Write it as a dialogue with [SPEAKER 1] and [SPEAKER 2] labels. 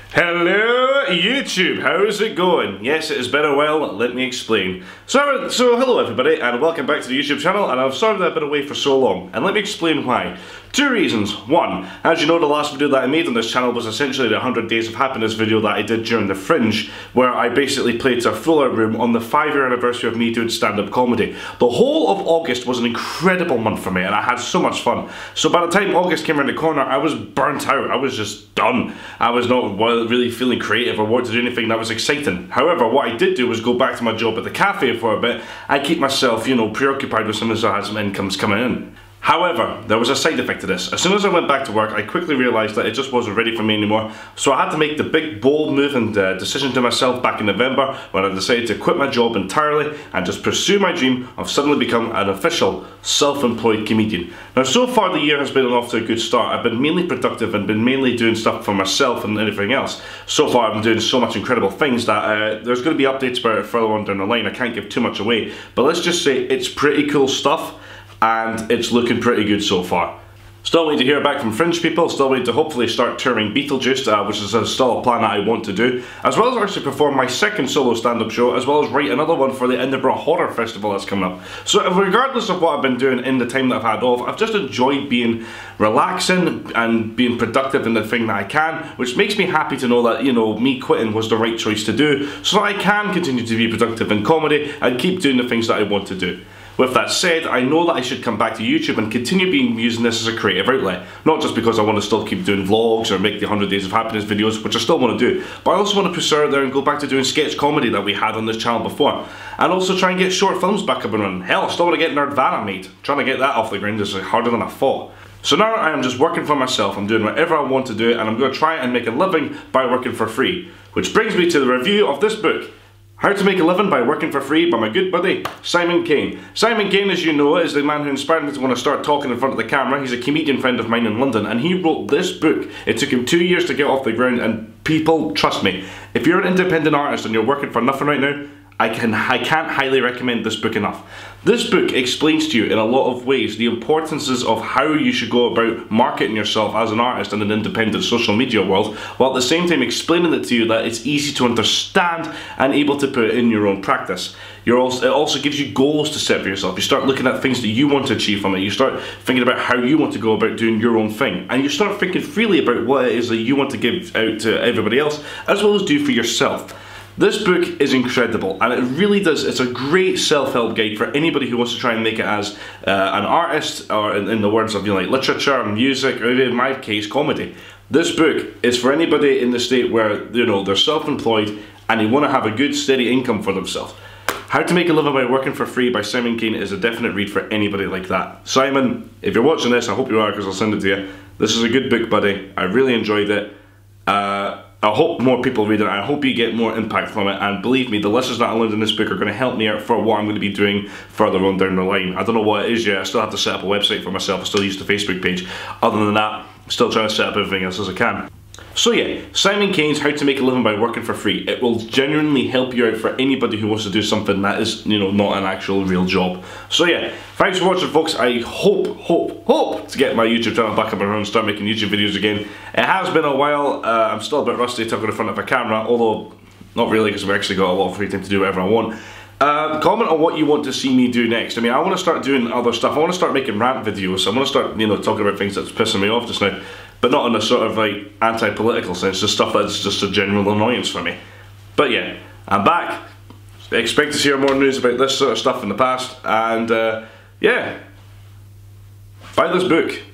[SPEAKER 1] Hello YouTube, how's it going? Yes, it has been a while, let me explain. So hello everybody and welcome back to the YouTube channel, and I've sorry that I've been away for so long, and let me explain why. Two reasons. One, as you know, the last video that I made on this channel was essentially the 100 Days of Happiness video that I did during the Fringe, where I basically played to a full out room on the 5-year anniversary of me doing stand-up comedy. The whole of August was an incredible month for me and I had so much fun. So by the time August came around the corner, I was burnt out, I was just done. I was not really feeling creative or wanted to do anything that was exciting. However, what I did do was go back to my job at the cafe for a bit and keep myself, you know, preoccupied with something so I had some incomes coming in. However, there was a side effect to this. As soon as I went back to work, I quickly realised that it just wasn't ready for me anymore, so I had to make the big bold move and decision to myself back in November when I decided to quit my job entirely and just pursue my dream of suddenly becoming an official self-employed comedian. Now, so far the year has been off to a good start. I've been mainly productive and been mainly doing stuff for myself and anything else. So far I've been doing so much incredible things that there's going to be updates about it further on down the line. I can't give too much away, but let's just say it's pretty cool stuff. And it's looking pretty good so far. Still waiting to hear back from Fringe people, still waiting to hopefully start touring Beetlejuice, which is still a plan that I want to do, as well as actually perform my second solo stand-up show, as well as write another one for the Edinburgh Horror Festival that's coming up. So regardless of what I've been doing in the time that I've had off, I've just enjoyed being relaxing and being productive in the thing that I can, which makes me happy to know that, you know, me quitting was the right choice to do, so that I can continue to be productive in comedy and keep doing the things that I want to do. With that said, I know that I should come back to YouTube and continue using this as a creative outlet. Not just because I want to still keep doing vlogs or make the 100 Days of Happiness videos, which I still want to do, but I also want to push out there and go back to doing sketch comedy that we had on this channel before. And also try and get short films back up and running. Hell, I still want to get Nerdvana made. Trying to get that off the ground is harder than I thought. So now I am just working for myself, I'm doing whatever I want to do, and I'm going to try and make a living by working for free. Which brings me to the review of this book. How to Make a Living by Working for Free by my good buddy, Simon Kane. Simon Kane, as you know, is the man who inspired me to want to start talking in front of the camera. He's a comedian friend of mine in London, and he wrote this book. It took him 2 years to get off the ground, and people, trust me, if you're an independent artist and you're working for nothing right now, I can't highly recommend this book enough. This book explains to you in a lot of ways the importances of how you should go about marketing yourself as an artist in an independent social media world, while at the same time explaining it to you that it's easy to understand and able to put in your own practice. It also gives you goals to set for yourself. You start looking at things that you want to achieve from it. You start thinking about how you want to go about doing your own thing. And you start thinking freely about what it is that you want to give out to everybody else, as well as do for yourself. This book is incredible, and it really does, it's a great self-help guide for anybody who wants to try and make it as an artist, or in the words of, you know, like literature, music, or in my case, comedy. This book is for anybody in the state where, you know, they're self-employed and they want to have a good steady income for themselves. How to Make a Living by Working for Free by Simon Kane is a definite read for anybody like that. Simon, if you're watching this, I hope you are, because I'll send it to you. This is a good book, buddy. I really enjoyed it. I hope more people read it. I hope you get more impact from it, and believe me, the lessons that I learned in this book are going to help me out for what I'm going to be doing further on down the line. I don't know what it is yet. I still have to set up a website for myself. I still use the Facebook page. Other than that, I'm still trying to set up everything else as I can. So yeah, Simon Kane's How to Make a Living by Working for Free. It will genuinely help you out for anybody who wants to do something that is, you know, not an actual real job. So yeah, thanks for watching, folks. I hope to get my YouTube channel back up and running and start making YouTube videos again. It has been a while. I'm still a bit rusty talking in front of a camera, although not really, because I've actually got a lot of free time to do whatever I want. Comment on what you want to see me do next. I mean, I want to start doing other stuff. I want to start making rant videos. I want to start, you know, talking about things that's pissing me off just now, but not in a sort of like anti-political sense, just stuff that's just a general annoyance for me. But yeah, I'm back. Expect to hear more news about this sort of stuff in the past, and yeah, buy this book.